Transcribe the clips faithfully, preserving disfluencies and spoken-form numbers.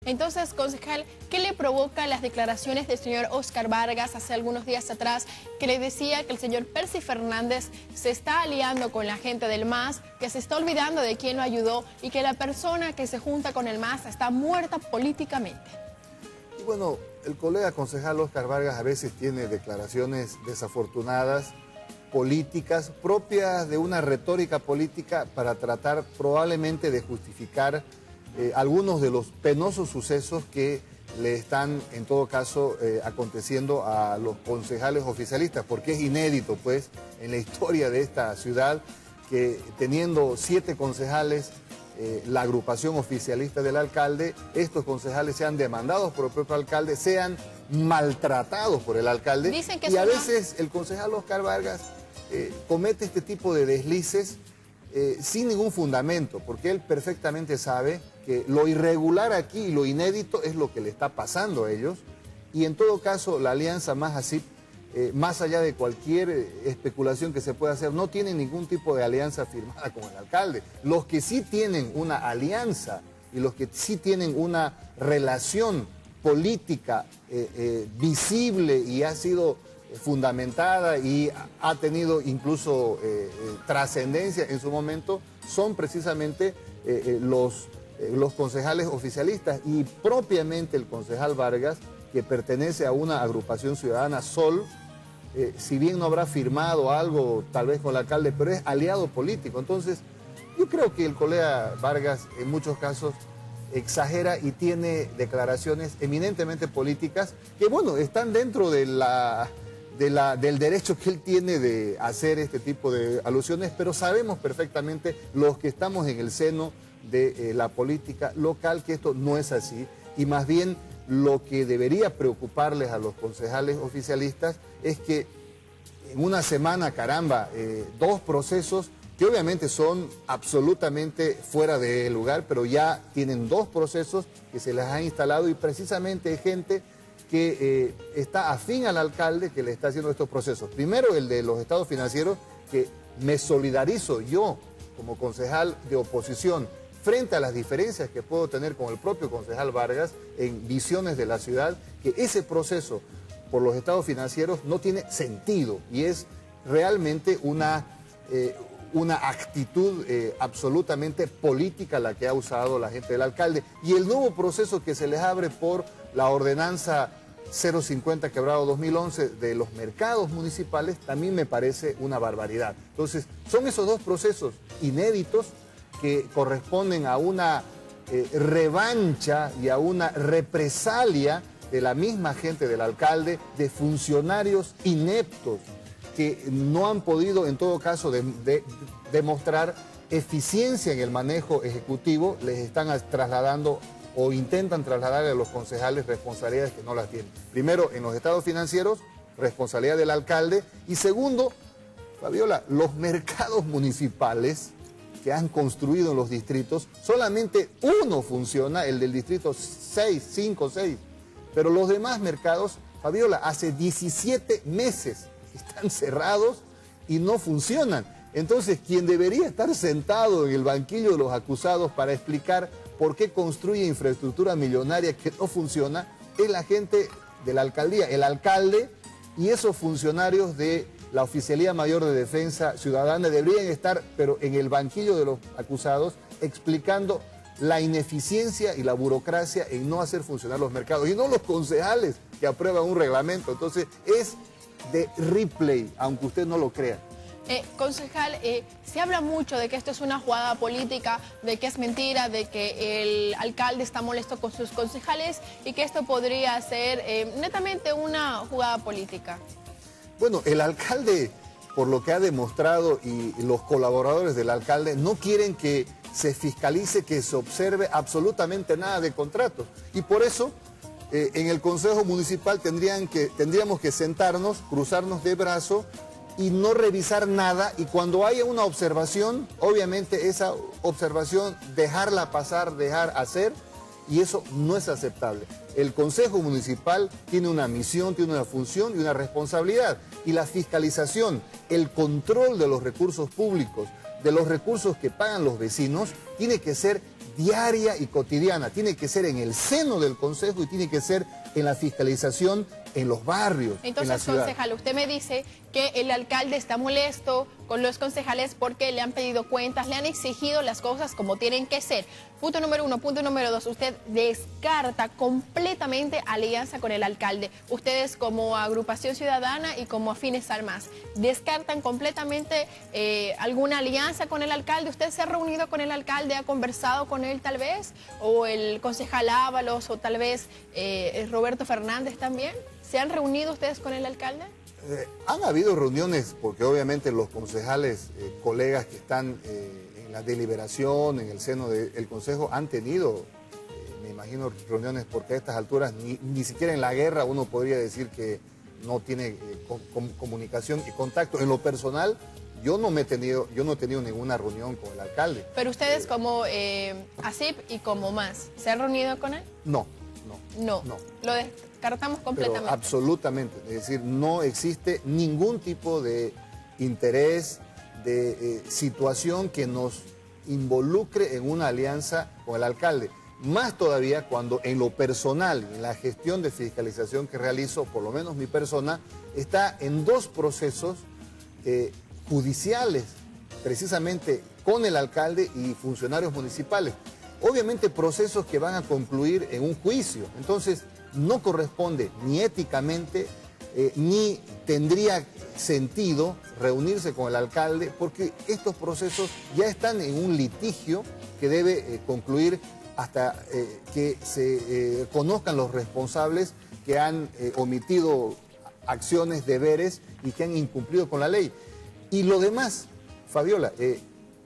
Entonces, concejal, ¿qué le provoca las declaraciones del señor Óscar Vargas hace algunos días atrás, que le decía que el señor Percy Fernández se está aliando con la gente del M A S, que se está olvidando de quién lo ayudó y que la persona que se junta con el M A S está muerta políticamente? Y bueno, el colega concejal Óscar Vargas a veces tiene declaraciones desafortunadas, políticas, propias de una retórica política para tratar probablemente de justificar Eh, algunos de los penosos sucesos que le están, en todo caso, eh, aconteciendo a los concejales oficialistas, porque es inédito, pues, en la historia de esta ciudad, que teniendo siete concejales, eh, la agrupación oficialista del alcalde, estos concejales sean demandados por el propio alcalde, sean maltratados por el alcalde. Dicen que y a una... veces el concejal Óscar Vargas eh, comete este tipo de deslices Eh, sin ningún fundamento, porque él perfectamente sabe que lo irregular aquí y lo inédito es lo que le está pasando a ellos, y en todo caso la alianza M A S-ASIP, eh, más allá de cualquier especulación que se pueda hacer, no tiene ningún tipo de alianza firmada con el alcalde. Los que sí tienen una alianza y los que sí tienen una relación política eh, eh, visible y ha sido fundamentada y ha tenido incluso eh, eh, trascendencia en su momento, son precisamente eh, eh, los, eh, los concejales oficialistas, y propiamente el concejal Vargas, que pertenece a una agrupación ciudadana, Sol, eh, si bien no habrá firmado algo tal vez con el alcalde, pero es aliado político. Entonces yo creo que el colega Vargas en muchos casos exagera y tiene declaraciones eminentemente políticas que, bueno, están dentro de la... De la, del derecho que él tiene de hacer este tipo de alusiones, pero sabemos perfectamente los que estamos en el seno de eh, la política local que esto no es así, y más bien lo que debería preocuparles a los concejales oficialistas es que en una semana, caramba, eh, dos procesos que obviamente son absolutamente fuera de lugar, pero ya tienen dos procesos que se les ha instalado, y precisamente hay gente que eh, está afín al alcalde que le está haciendo estos procesos. Primero, el de los estados financieros, que me solidarizo yo como concejal de oposición frente a las diferencias que puedo tener con el propio concejal Vargas en visiones de la ciudad, que ese proceso por los estados financieros no tiene sentido y es realmente una, eh, una actitud eh, absolutamente política la que ha usado la gente del alcalde. Y el nuevo proceso que se les abre por la ordenanza cero cincuenta quebrado dos mil once de los mercados municipales también me parece una barbaridad. Entonces, son esos dos procesos inéditos que corresponden a una eh, revancha y a una represalia de la misma gente del alcalde, de funcionarios ineptos que no han podido, en todo caso, de, de, demostrar eficiencia en el manejo ejecutivo. Les están trasladando o intentan trasladar a los concejales responsabilidades que no las tienen. Primero, en los estados financieros, responsabilidad del alcalde. Y segundo, Fabiola, los mercados municipales que han construido en los distritos, solamente uno funciona, el del distrito seis, cinco, seis. Pero los demás mercados, Fabiola, hace diecisiete meses están cerrados y no funcionan. Entonces, quien debería estar sentado en el banquillo de los acusados para explicar por qué construye infraestructura millonaria que no funciona, es la gente de la alcaldía, el alcalde y esos funcionarios de la Oficialía Mayor de Defensa Ciudadana deberían estar, pero en el banquillo de los acusados, explicando la ineficiencia y la burocracia en no hacer funcionar los mercados, y no los concejales que aprueban un reglamento. Entonces, es de replay, aunque usted no lo crea. Eh, concejal, eh, se habla mucho de que esto es una jugada política, de que es mentira, de que el alcalde está molesto con sus concejales y que esto podría ser eh, netamente una jugada política. Bueno, el alcalde, por lo que ha demostrado, y los colaboradores del alcalde no quieren que se fiscalice, que se observe absolutamente nada de contratos. Y por eso, eh, en el Consejo Municipal tendrían que, tendríamos que sentarnos, cruzarnos de brazo y no revisar nada, y cuando haya una observación, obviamente esa observación dejarla pasar, dejar hacer, y eso no es aceptable. El Consejo Municipal tiene una misión, tiene una función y una responsabilidad, y la fiscalización, el control de los recursos públicos, de los recursos que pagan los vecinos, tiene que ser diaria y cotidiana, tiene que ser en el seno del Consejo y tiene que ser en la fiscalización en los barrios, Entonces, en la ciudad. concejal, usted me dice que el alcalde está molesto con los concejales porque le han pedido cuentas, le han exigido las cosas como tienen que ser. Punto número uno. Punto número dos, usted descarta completamente alianza con el alcalde. Ustedes como agrupación ciudadana y como afines al MAS, ¿descartan completamente eh, alguna alianza con el alcalde? ¿Usted se ha reunido con el alcalde, ha conversado con él tal vez? ¿O el concejal Ábalos o tal vez eh, Roberto Fernández también? ¿Se han reunido ustedes con el alcalde? Eh, han habido reuniones porque obviamente los concejales, eh, colegas que están eh, en la deliberación, en el seno del Consejo, han tenido, eh, me imagino, reuniones porque a estas alturas ni, ni siquiera en la guerra uno podría decir que no tiene eh, com com comunicación y contacto. En lo personal, yo no me he tenido, yo no he tenido ninguna reunión con el alcalde. Pero ustedes eh, como eh, ASIP y como MAS, ¿se han reunido con él? No, no. No, no. Lo descartamos completamente. Pero absolutamente, es decir, no existe ningún tipo de interés, de eh, situación que nos involucre en una alianza con el alcalde. Más todavía cuando en lo personal, en la gestión de fiscalización que realizo, por lo menos mi persona, está en dos procesos eh, judiciales, precisamente con el alcalde y funcionarios municipales. Obviamente procesos que van a concluir en un juicio, entonces no corresponde ni éticamente eh, ni tendría sentido reunirse con el alcalde porque estos procesos ya están en un litigio que debe eh, concluir hasta eh, que se eh, conozcan los responsables que han eh, omitido acciones, deberes y que han incumplido con la ley. Y lo demás, Fabiola, eh,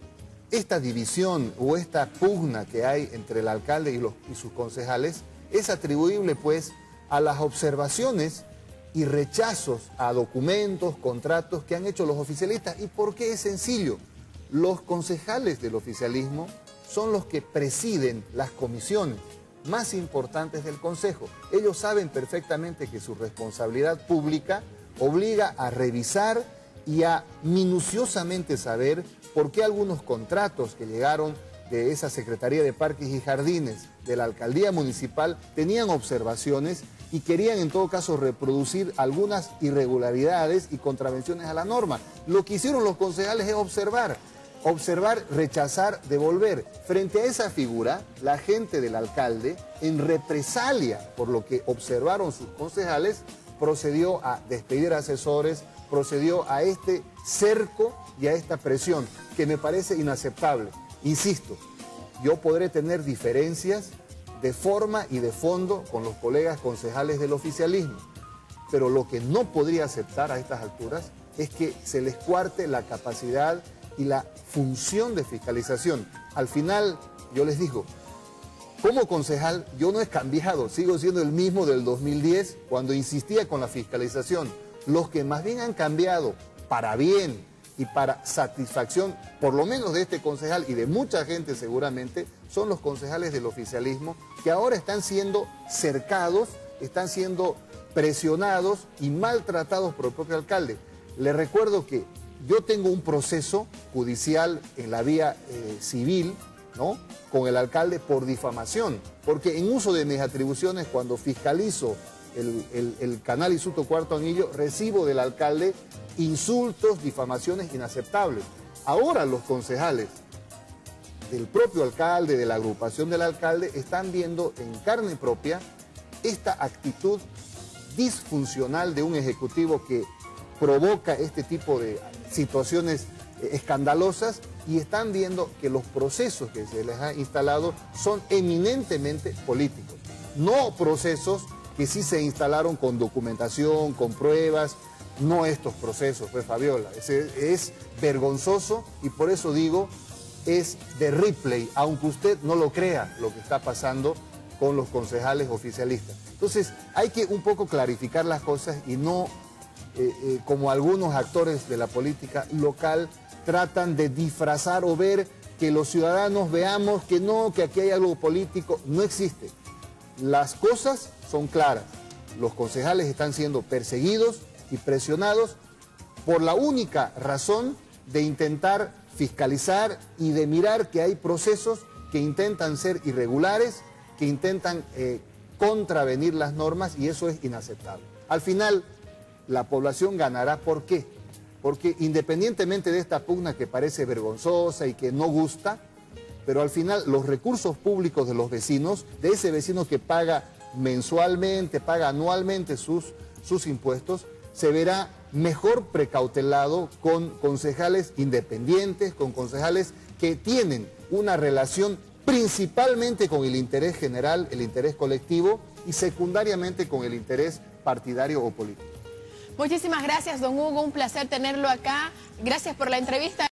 esta división o esta pugna que hay entre el alcalde y, los, y sus concejales es atribuible pues a las observaciones y rechazos a documentos, contratos que han hecho los oficialistas. ¿Y por qué es sencillo? Los concejales del oficialismo son los que presiden las comisiones más importantes del Consejo. Ellos saben perfectamente que su responsabilidad pública obliga a revisar y a minuciosamente saber por qué algunos contratos que llegaron de esa Secretaría de Parques y Jardines, de la Alcaldía Municipal, tenían observaciones y querían en todo caso reproducir algunas irregularidades y contravenciones a la norma. Lo que hicieron los concejales es observar, observar, rechazar, devolver. Frente a esa figura, la gente del alcalde, en represalia por lo que observaron sus concejales, procedió a despedir asesores, procedió a este cerco y a esta presión, que me parece inaceptable. Insisto, yo podré tener diferencias de forma y de fondo con los colegas concejales del oficialismo, pero lo que no podría aceptar a estas alturas es que se les cuarte la capacidad y la función de fiscalización. Al final, yo les digo, como concejal, yo no he cambiado, sigo siendo el mismo del dos mil diez, cuando insistía con la fiscalización. Los que más bien han cambiado para bien y para satisfacción, por lo menos de este concejal y de mucha gente seguramente, son los concejales del oficialismo que ahora están siendo cercados, están siendo presionados y maltratados por el propio alcalde. Les recuerdo que yo tengo un proceso judicial en la vía eh, civil, ¿no?, con el alcalde por difamación, porque en uso de mis atribuciones, cuando fiscalizo el, el, el canal Isuto Cuarto Anillo, recibo del alcalde insultos, difamaciones inaceptables. Ahora los concejales del propio alcalde, de la agrupación del alcalde, están viendo en carne propia esta actitud disfuncional de un ejecutivo que provoca este tipo de situaciones escandalosas, y están viendo que los procesos que se les ha instalado son eminentemente políticos, no procesos que sí se instalaron con documentación, con pruebas, no estos procesos, pues Fabiola, es, es vergonzoso y por eso digo, es de replay, aunque usted no lo crea lo que está pasando con los concejales oficialistas. Entonces hay que un poco clarificar las cosas y no, eh, eh, como algunos actores de la política local, tratan de disfrazar o ver que los ciudadanos veamos que no, que aquí hay algo político. No existe. Las cosas son claras. Los concejales están siendo perseguidos y presionados por la única razón de intentar fiscalizar y de mirar que hay procesos que intentan ser irregulares, que intentan eh, contravenir las normas, y eso es inaceptable. Al final, la población ganará. ¿Por qué? Porque independientemente de esta pugna que parece vergonzosa y que no gusta, pero al final los recursos públicos de los vecinos, de ese vecino que paga mensualmente, paga anualmente sus, sus impuestos, se verá mejor precautelado con concejales independientes, con concejales que tienen una relación principalmente con el interés general, el interés colectivo, y secundariamente con el interés partidario o político. Muchísimas gracias, don Hugo, un placer tenerlo acá. Gracias por la entrevista.